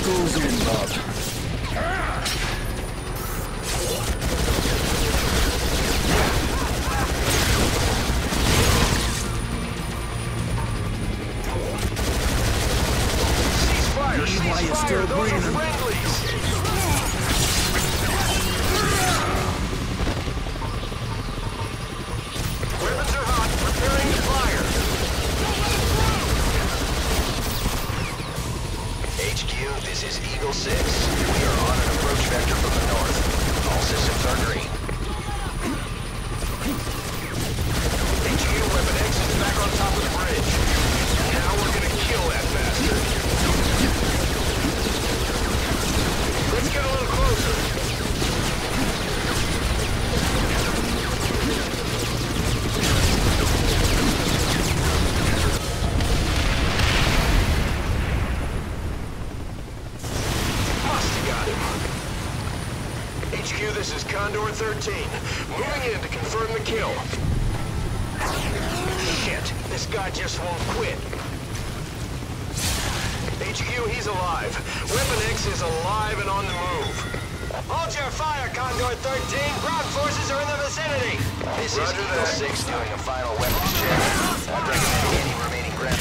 goes in, bub. Ceasefire! See why you're still Ceasefire! Those are breathing. friendlies! Weapons are hot. Preparing to fire. HQ, this is Eagle 6. We are on an approach vector from the north. All systems are green. HQ, Weapon X is back on top of the bridge. Now we're gonna kill that bastard. Let's get a little closer. HQ, this is Condor 13. Moving in to confirm the kill. Shit, this guy just won't quit. HQ, he's alive. Weapon X is alive and on the move. Hold your fire, Condor 13. Ground forces are in the vicinity. This is Eagle 6 doing a final weapons check. I'd recommend any remaining ground.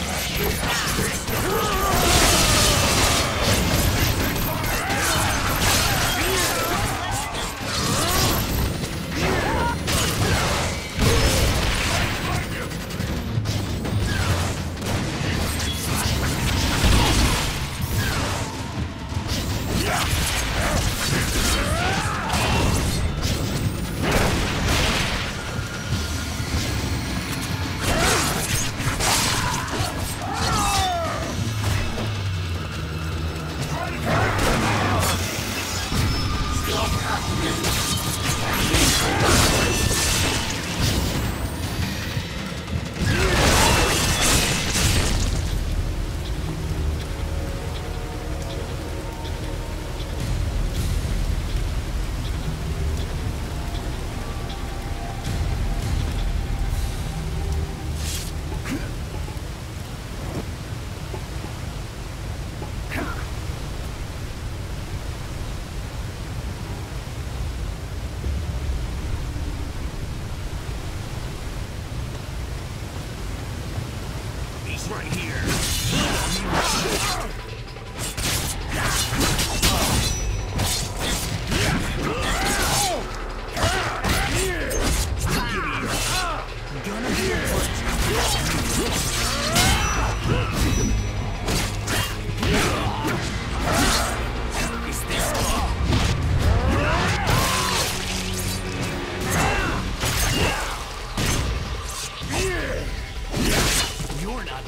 Right here. You're not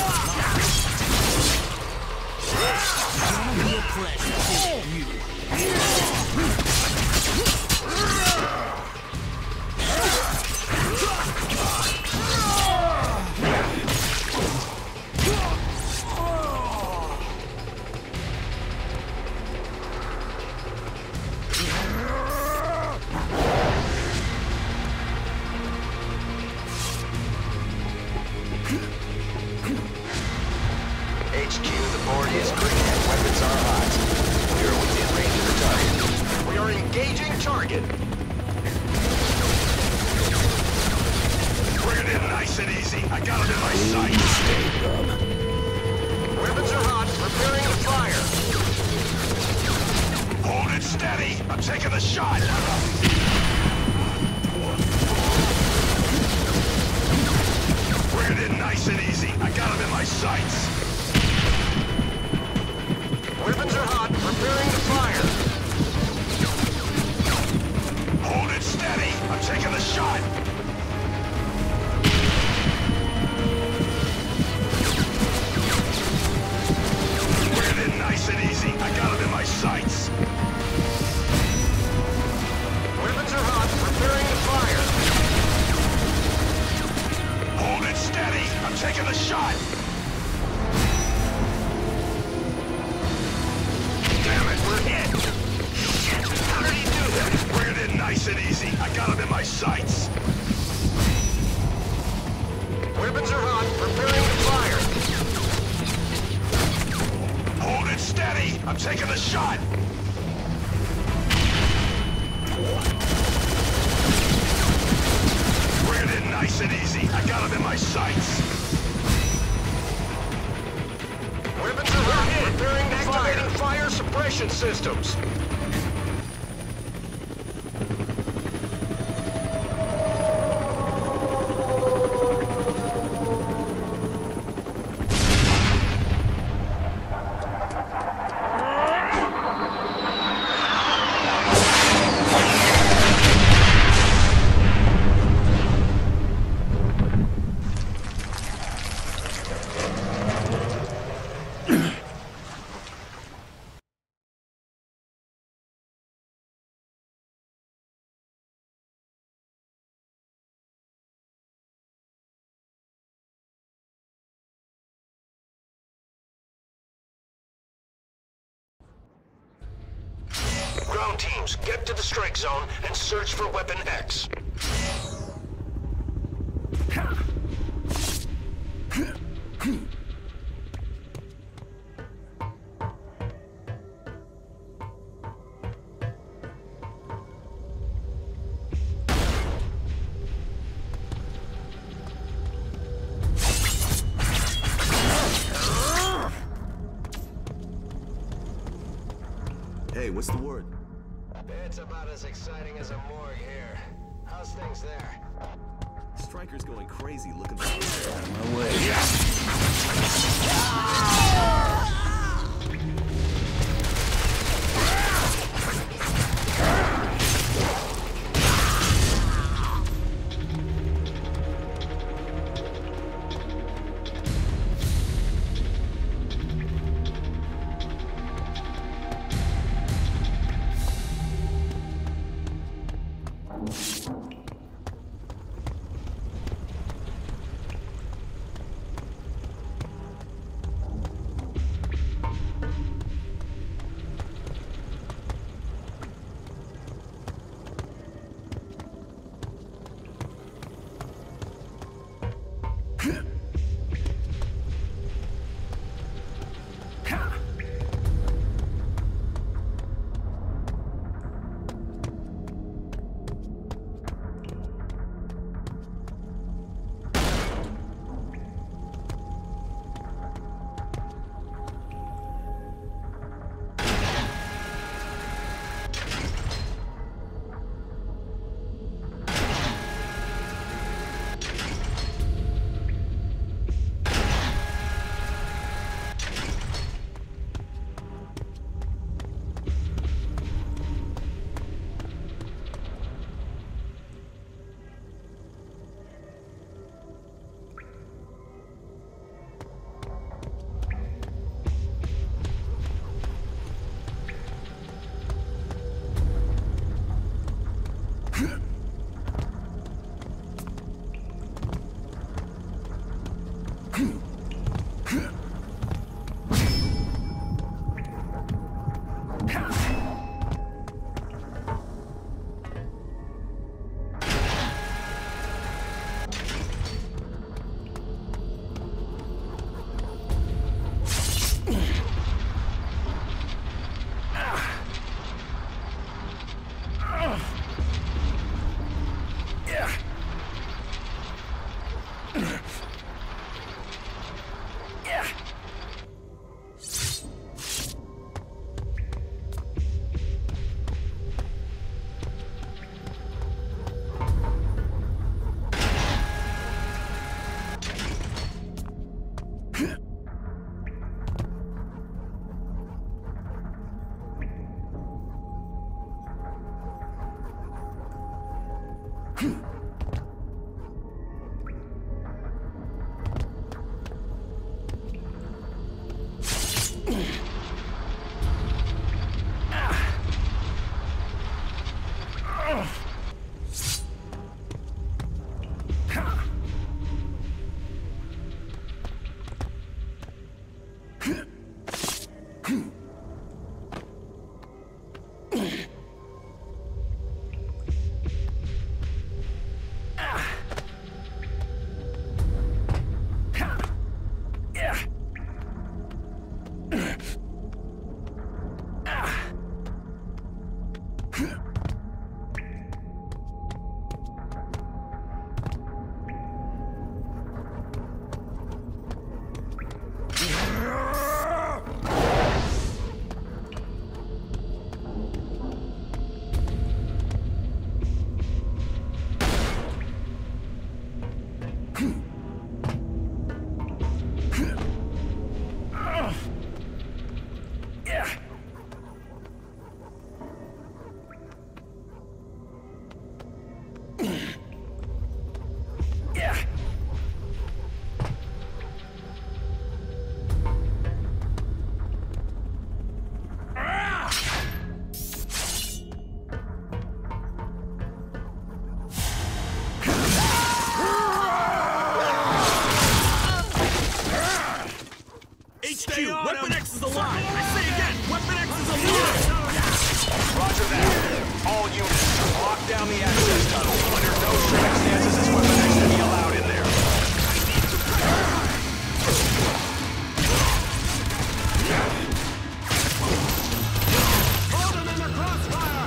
HQ, the board is green and weapons are hot. We are within range of the target. We are engaging target. Bring it in nice and easy. I got him in my sights. Weapons are hot. Preparing to fire. Hold it steady. I'm taking the shot. Bring it in nice and easy. I got him in my sights. Weapons are hot. Preparing to fire. Hold it steady. I'm taking the shot. Bring it in nice and easy. I got him in my sights. Weapons are hot. Preparing to fire. Hold it steady. I'm taking the shot. Damn it, we're hit. Shit, how did he do that? Bring it in nice and easy. I got him in my sights. Weapons are hot. Preparing to fire. Hold it steady. taking the shot! Bring it in nice and easy. I got him in my sights. Weapons are ready. Repairing the activating fire suppression systems. Ground teams, get to the strike zone and search for Weapon X. Hey, what's the word? It's about as exciting as a morgue here. How's things there? Stryker's going crazy looking for Out of my way. HQ, Weapon X is alive! I say again, Weapon X is alive! Roger that. All units, lock down the access tunnel. Under no circumstances is Weapon X to be allowed in there. Hold them in the crossfire!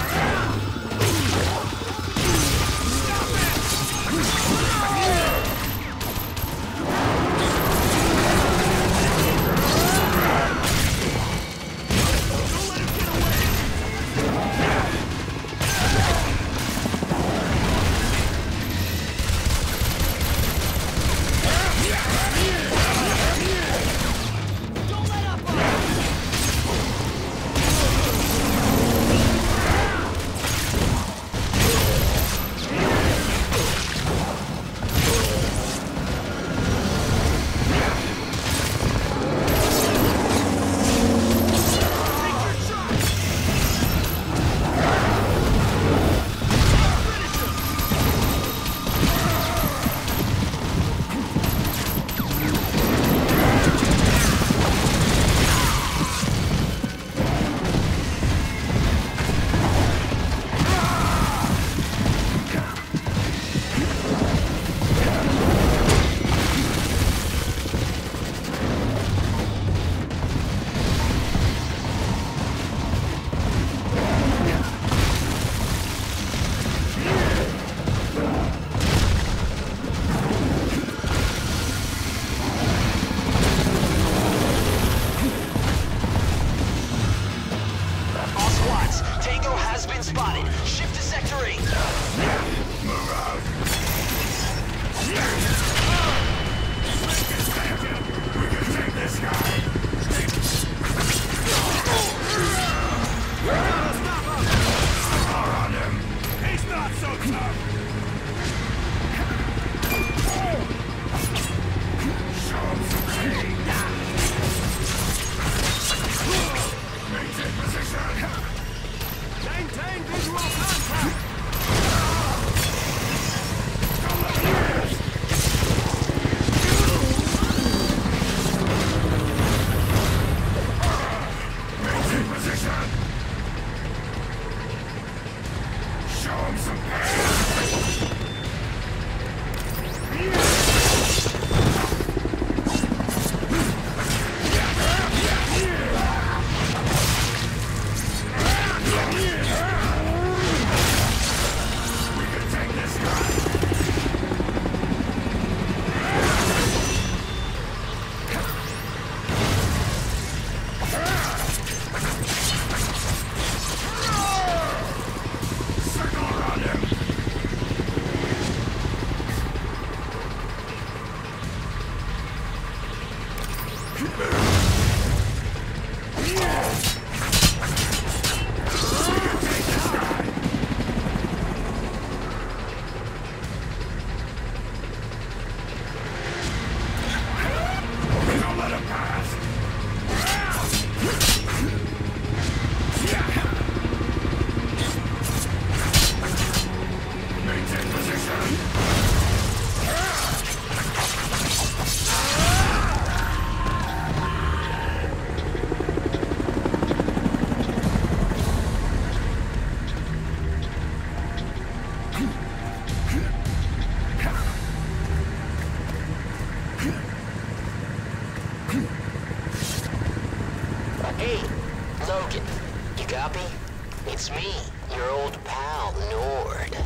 Hey, Logan, you copy? It's me, your old pal, Nord.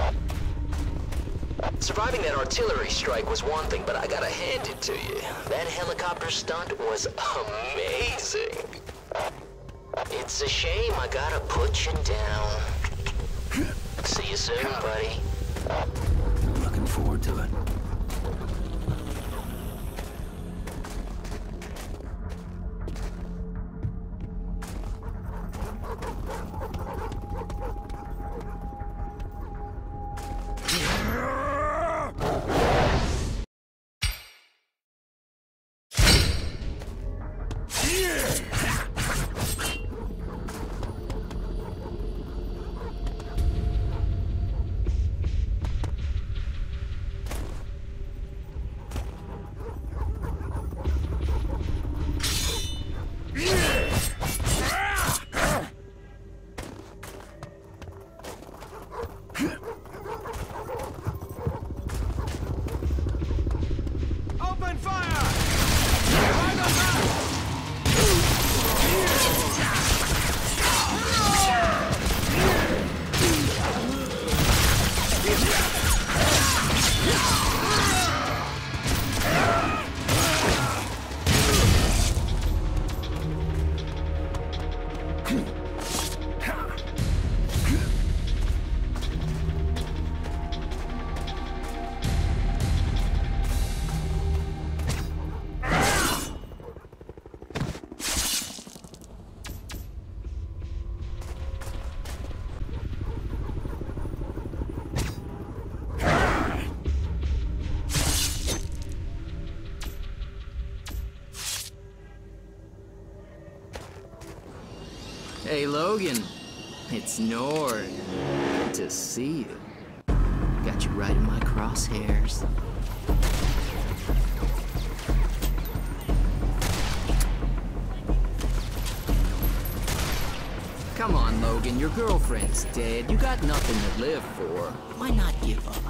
Surviving that artillery strike was one thing, but I gotta hand it to you. That helicopter stunt was amazing. It's a shame I gotta put you down. See you soon, buddy. I'm looking forward to it. Hey, Logan. It's Nord. Good to see you. Got you right in my crosshairs. Come on, Logan. Your girlfriend's dead. You got nothing to live for. Why not give up?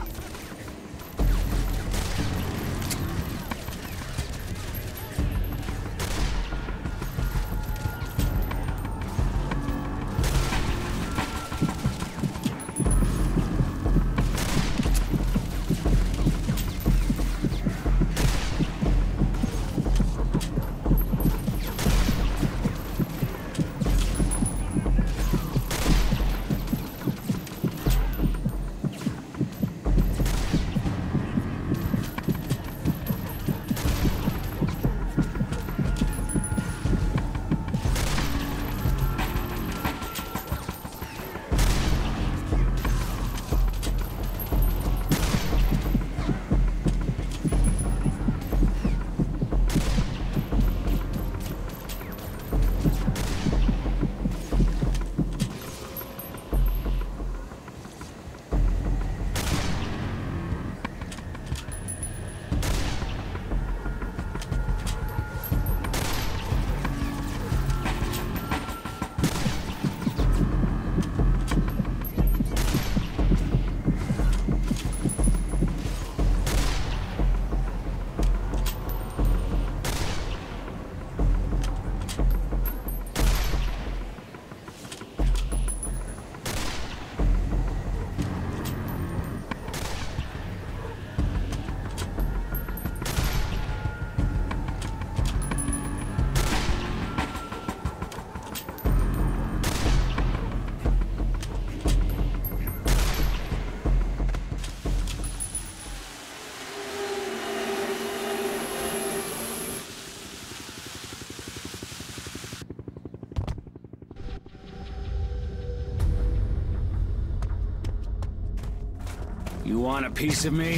You want a piece of me?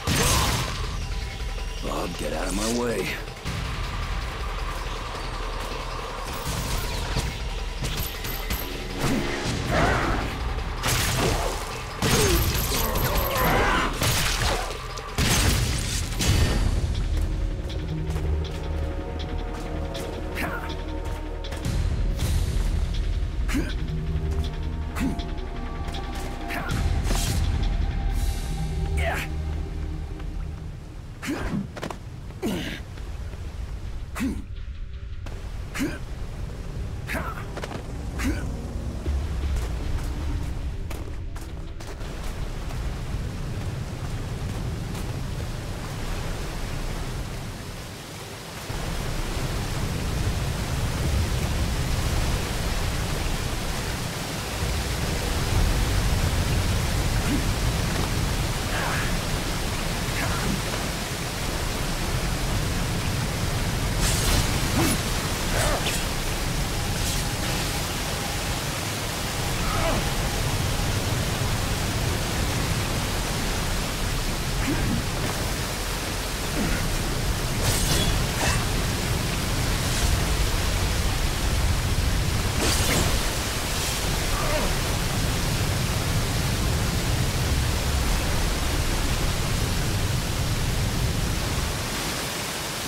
Get out of my way.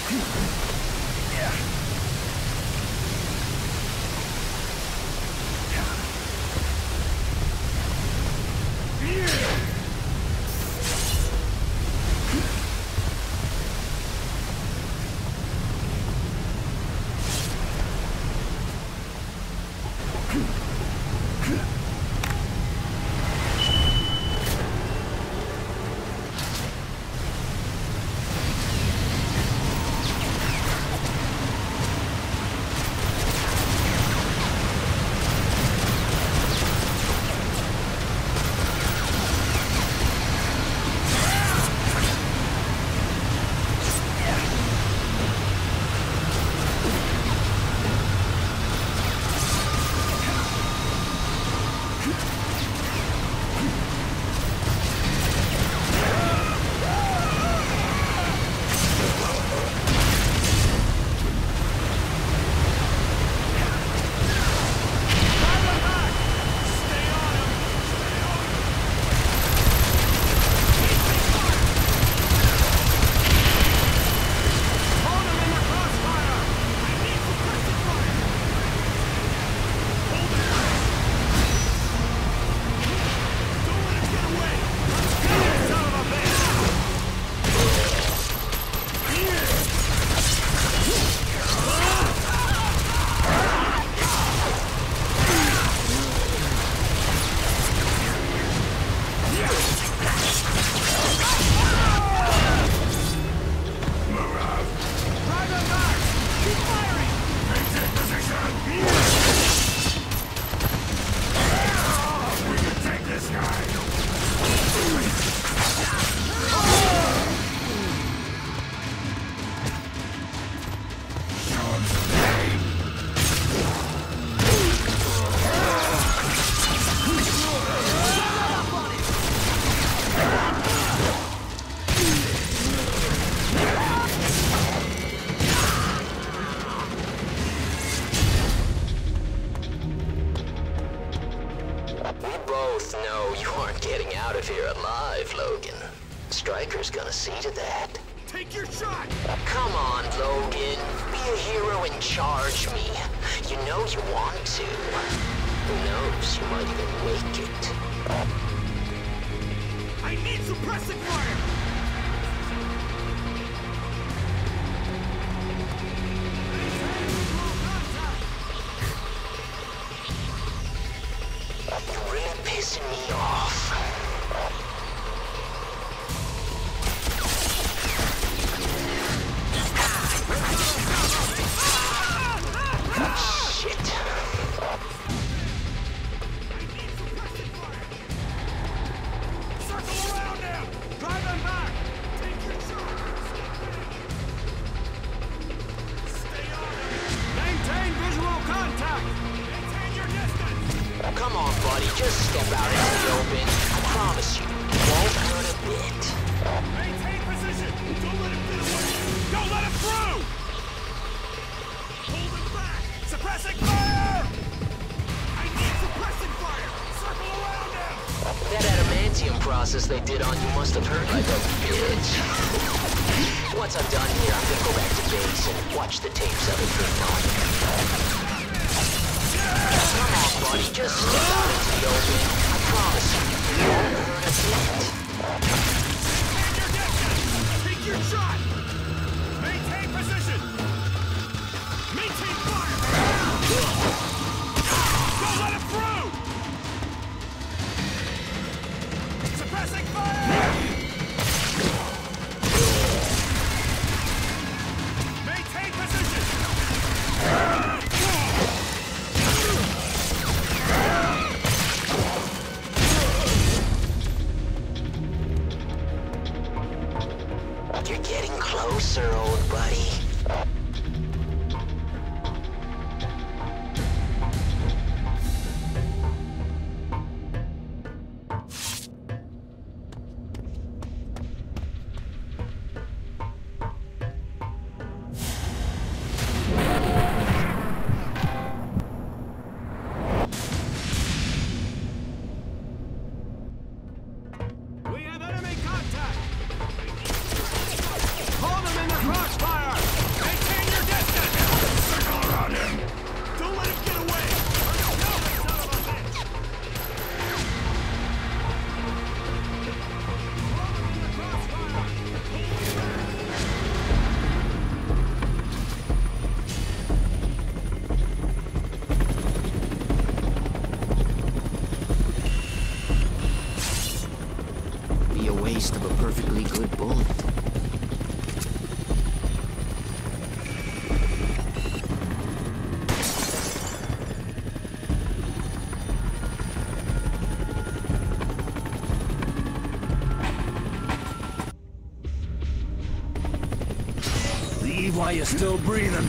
out of here alive, Logan. Stryker's gonna see to that. Take your shot! Come on, Logan. Be a hero and charge me. You know you want to. Who knows, you might even make it. I need suppressing fire! You're really pissing me off. Shit. Circle around him! Drive them back! Take your shot! Stay on him! Maintain visual contact! Maintain your distance! Come on, buddy. Just step out into the open. I promise you, it won't hurt a bit. Maintain position! Don't let him get away! Don't let him through! Hold him back! Suppressing fire! I need suppressing fire! Circle around him! That adamantium process they did on you must have hurt like a bitch. Once I'm done here, I'm gonna go back to base and watch the tapes of it for fun. Come on, buddy. Just step out into the open. I promise you, it won't hurt a bit. Maintain your distance! Take your shot! Maintain position! Maintain fire! Don't let him through! Suppressing fire! Maintain position! You're getting closer, old buddy. We have enemy contact! Hold them in the crossfire! Leave while you're still breathing.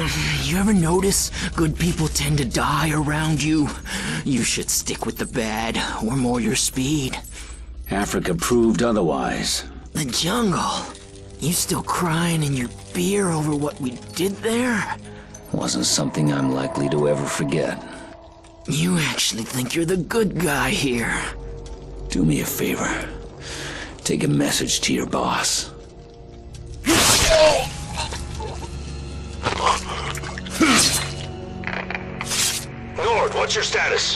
You ever notice good people tend to die around you? You should stick with the bad, or more your speed. Africa proved otherwise. The jungle. You still crying in your beer over what we did there? Wasn't something I'm likely to ever forget. You actually think you're the good guy here. Do me a favor. Take a message to your boss. Nord, what's your status?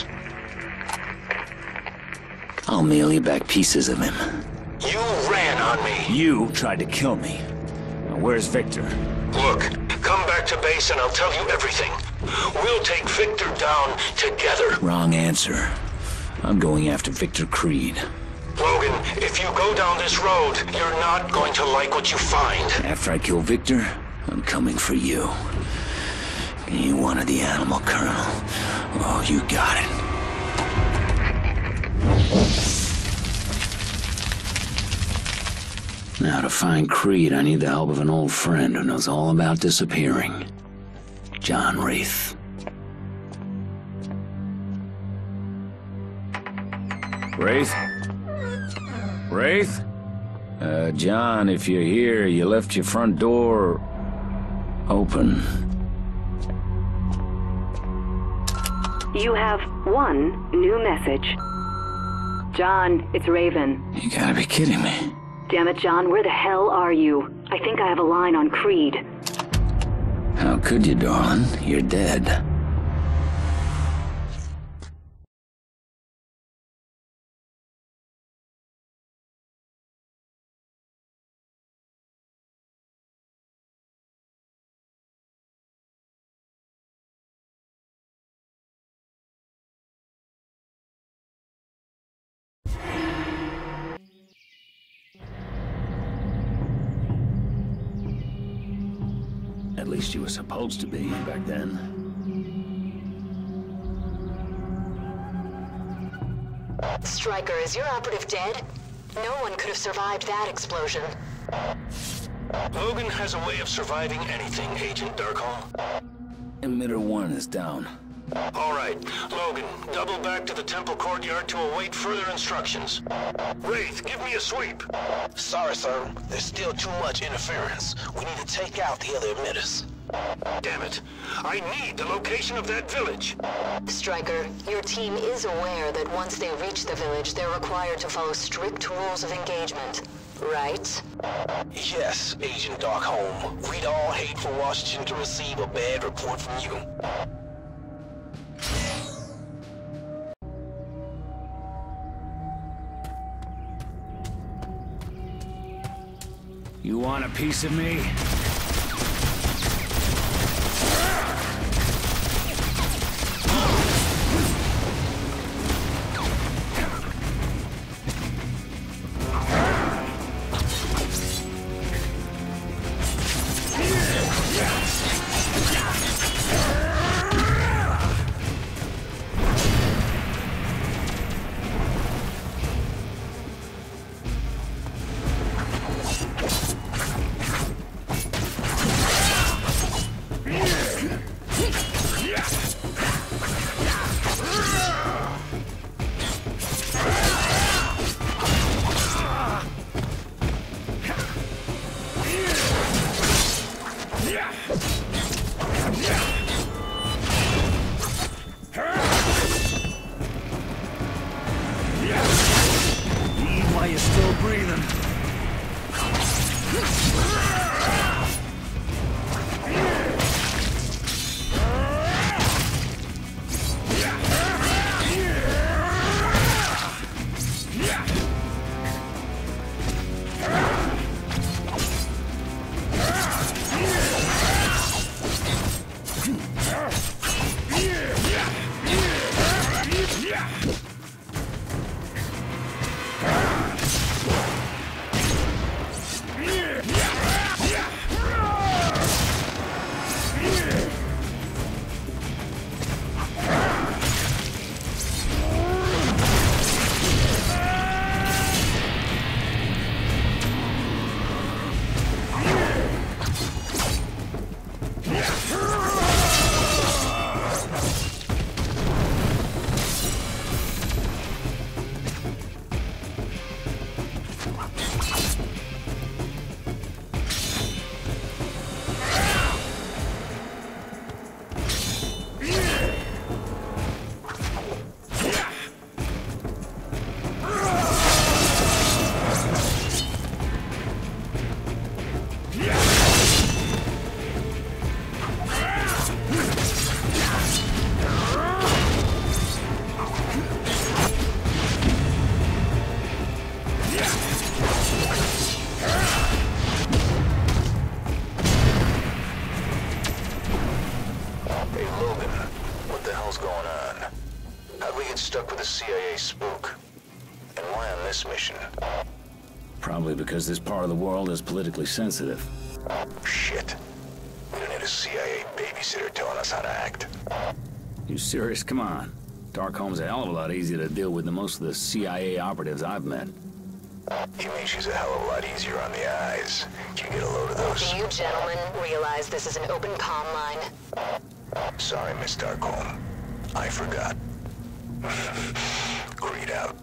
I'll mail you back pieces of him. You ran on me. You tried to kill me. Now, where's Victor? Look, come back to base and I'll tell you everything. We'll take Victor down together. Wrong answer. I'm going after Victor Creed. Logan, if you go down this road, you're not going to like what you find. After I kill Victor, I'm coming for you. You wanted the animal, Colonel. Oh, you got it. Now to find Creed, I need the help of an old friend who knows all about disappearing. John Wraith. Wraith? Wraith? John, if you're here, you left your front door open. You have one new message. John, it's Raven. You gotta be kidding me. Damn it, John, where the hell are you? I think I have a line on Creed. How could you, darling? You're dead. At least you were supposed to be back then. Stryker, is your operative dead? No one could have survived that explosion. Logan has a way of surviving anything, Agent Darkholme. Emitter 1 is down. All right, Logan, double back to the temple courtyard to await further instructions. Wraith, give me a sweep. Sorry, sir. There's still too much interference. We need to take out the other emitters. Damn it. I need the location of that village. Stryker, your team is aware that once they reach the village, they're required to follow strict rules of engagement, right? Yes, Agent Darkholme. We'd all hate for Washington to receive a bad report from you. You want a piece of me? mission? Probably because this part of the world is politically sensitive. Shit. We don't need a CIA babysitter telling us how to act. You serious? Come on. Darkholme's a hell of a lot easier to deal with than most of the CIA operatives I've met. You mean she's a hell of a lot easier on the eyes? Can you get a load of those? Do you gentlemen realize this is an open comm line? Sorry, Miss Darkholme. I forgot. Greed out.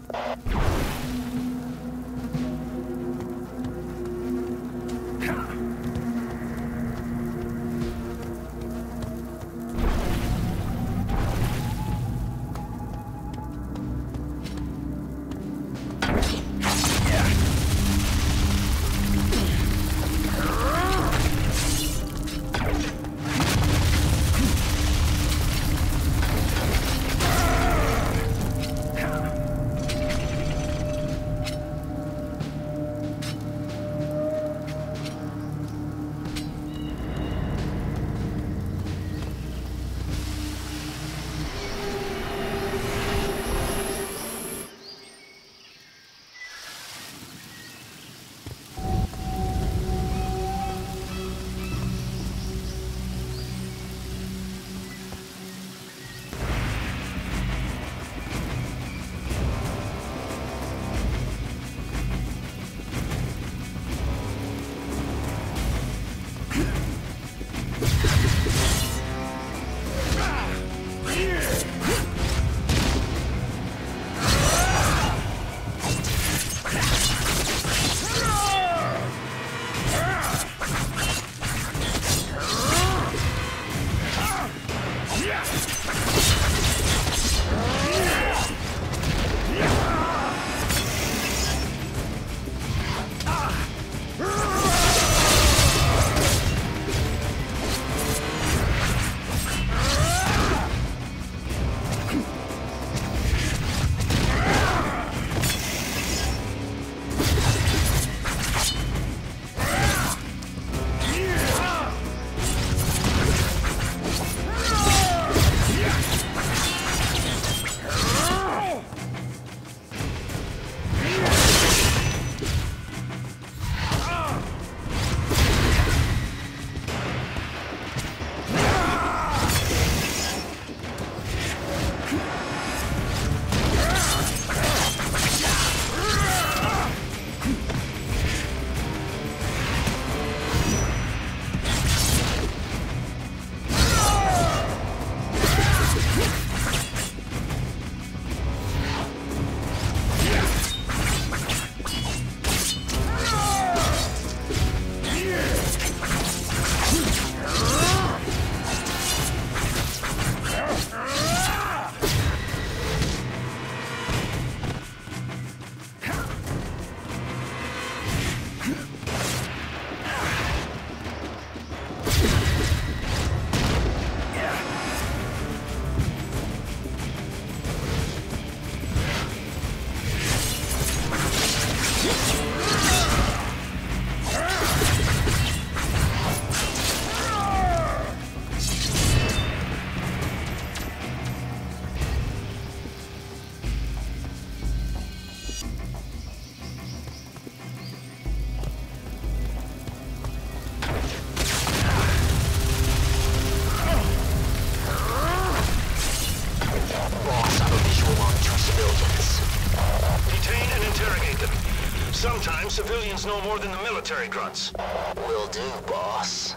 Sometimes civilians know more than the military grunts. Will do, boss.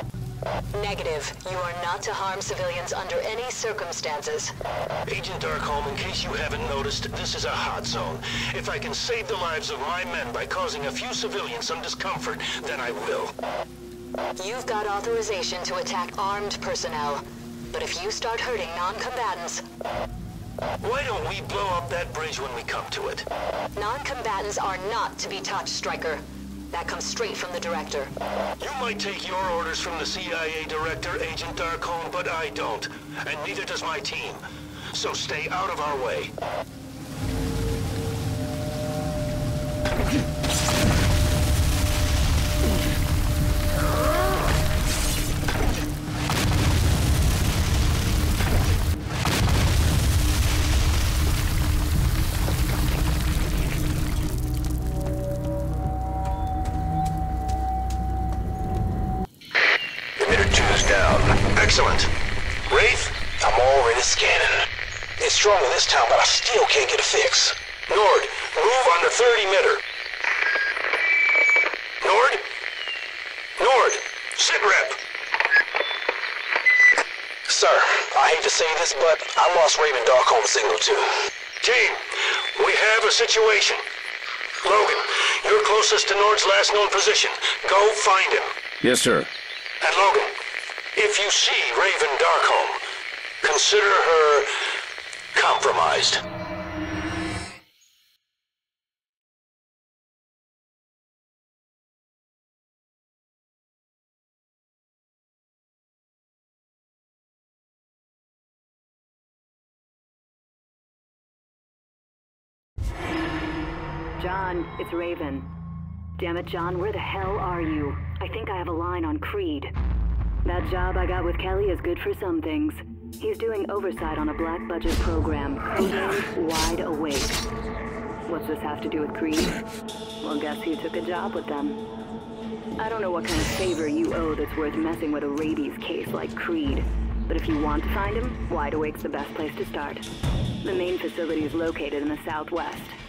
Negative. You are not to harm civilians under any circumstances. Agent Darkholme, in case you haven't noticed, this is a hot zone. If I can save the lives of my men by causing a few civilians some discomfort, then I will. You've got authorization to attack armed personnel. But if you start hurting non-combatants... Why don't we blow up that bridge when we come to it? Non-combatants are not to be touched, Stryker. That comes straight from the director. You might take your orders from the CIA director, Agent Darkholme, but I don't. And neither does my team. So stay out of our way. down. Excellent. Wraith? I'm already scanning. It's stronger this time, but I still can't get a fix. Nord, move on the 30-meter. Nord? Nord, sit rep. Sir, I hate to say this, but I lost Raven Darkholm signal too. Team, we have a situation. Logan, you're closest to Nord's last known position. Go find him. Yes, sir. And Logan, if you see Raven Darkholm, consider her compromised. John, it's Raven. Damn it, John, where the hell are you? I think I have a line on Creed. That job I got with Kelly is good for some things. He's doing oversight on a black budget program, codenamed Wide Awake. What's this have to do with Creed? Well, guess who took a job with them? I don't know what kind of favor you owe that's worth messing with a rabies case like Creed. But if you want to find him, Wide Awake's the best place to start. The main facility is located in the southwest.